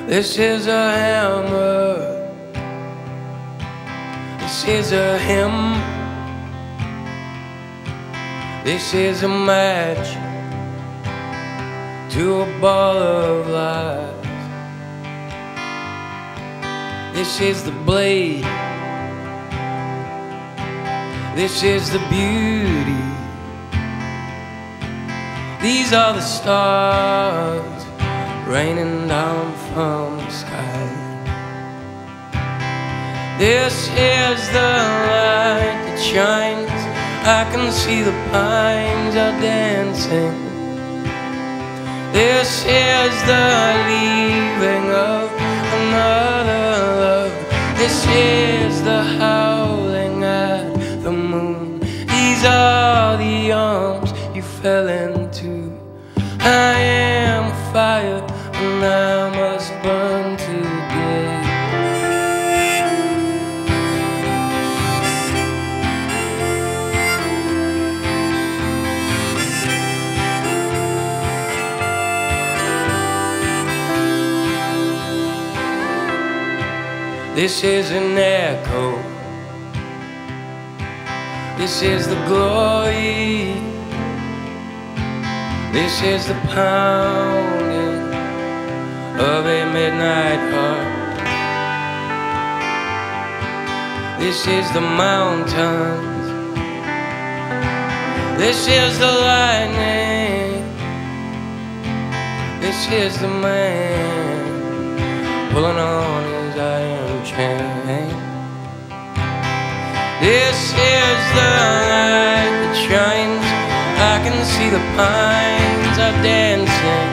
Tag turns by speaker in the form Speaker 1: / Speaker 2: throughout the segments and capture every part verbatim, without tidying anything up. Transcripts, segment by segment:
Speaker 1: This is a hammer, this is a hymn, this is a match to a ball of lies. This is the blade, this is the beauty. These are the stars raining down from the sky. This is the light that shines. I can see the pines are dancing. This is the leaving of another love. This is the howling at the moon. These are the arms you fell into. I am fire and I must burn today. This is an echo, this is the glory, this is the pounding of a midnight heart. This is the mountains, this is the lightning, this is the man pulling on his iron chain. This is the light that shines. I can see the pines are dancing.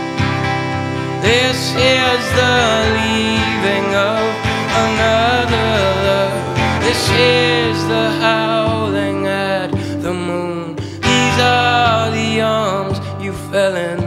Speaker 1: This is the leaving of another love. This is the howling at the moon. These are the arms you fell in.